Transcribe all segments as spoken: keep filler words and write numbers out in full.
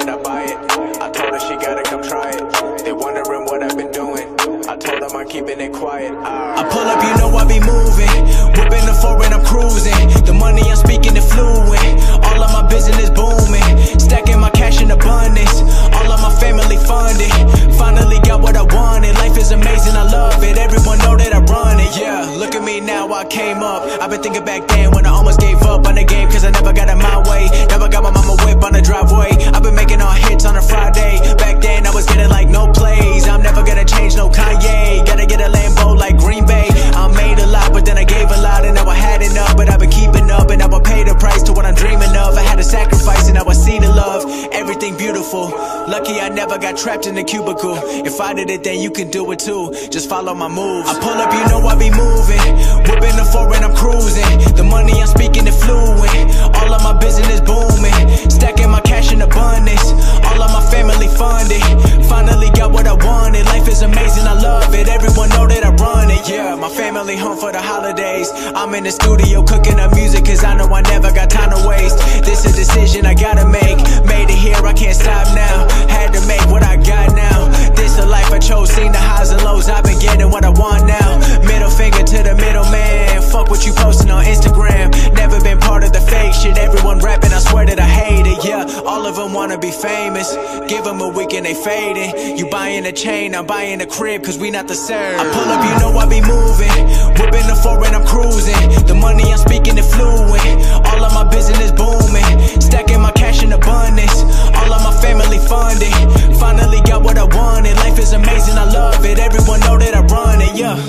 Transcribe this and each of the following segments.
it, I buy it. I told her she gotta come try it. They wondering what I've been doing. I told them I'm keeping it quiet. I pull up, you know I be moving. Whipping the foreign, I'm cruising. The money I'm speaking is fluent. All of my business booming. Stacking my cash in abundance. All of my family funded. Finally got what I wanted. Life is amazing, I love it. Everyone know that I run it. Yeah, look at me now, I came up. I've been thinking back then when I almost gave up on the game, cause I never got it my way. Never got my mama whip on the driveway. I've been making all hits on a Friday. Back then I was getting like no plays. I'm never gonna change, no Kanye. Gotta get a Lambo like Green Bay. I made a lot, but then I gave a lot, and now I had enough. But I've been keeping up, and now I pay the price to what I'm dreaming of. I had to sacrifice, and now I see the love. Everything beautiful. Lucky I never got trapped in a cubicle. If I did it, then you can do it too. Just follow my moves. I pull up, you know I be moving. Whipping the foreign, I'm cruising. The money I'm speaking is fluent. All of my business booming. Stacking my cash in abundance. All of my family funded. Finally got what I wanted. Life is amazing, I love it. Everyone know that I run it. Yeah, my family home for the holidays. I'm in the studio cooking up music, cause I know I never got time to waste. This is a decision I gotta make. Made it here, I can't stop now. Had to make what I got now. This the life I chose, seen the highs and lows. I've been getting what I want now. Middle finger to the middleman. Fuck what you posting on Instagram. Never been part of the fake shit. Everyone rapping, I swear that I hate it. Yeah, all of them wanna be famous. Give them a week and they fading. You buying a chain, I'm buying a crib, cause we not the same. I pull up, you know I be moving. Whipping the foreign, I'm cruising. The money I'm speaking is fluent. All of my business booming. Stacking my cash in abundance. All of my family funded. Finally got what I wanted. Life is amazing, I love it. Everyone know that I run it, yeah.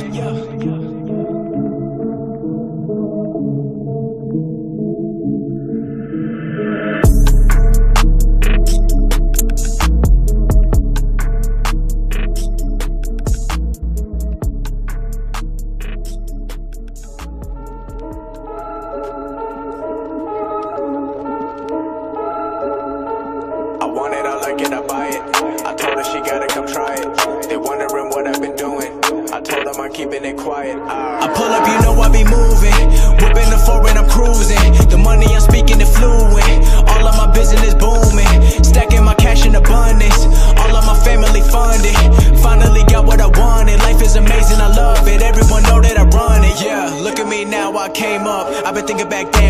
Want it, I like it, I buy it. I told her she gotta come try it. They wondering what I've been doing. I told them I'm keeping it quiet. I pull up, you know I be moving. Whipping the foreign, I'm cruising. The money I'm speaking is fluent. All of my business booming. Stacking my cash in abundance. All of my family funded. Finally got what I wanted. Life is amazing, I love it. Everyone know that I run it. Yeah, look at me now, I came up. I've been thinking back then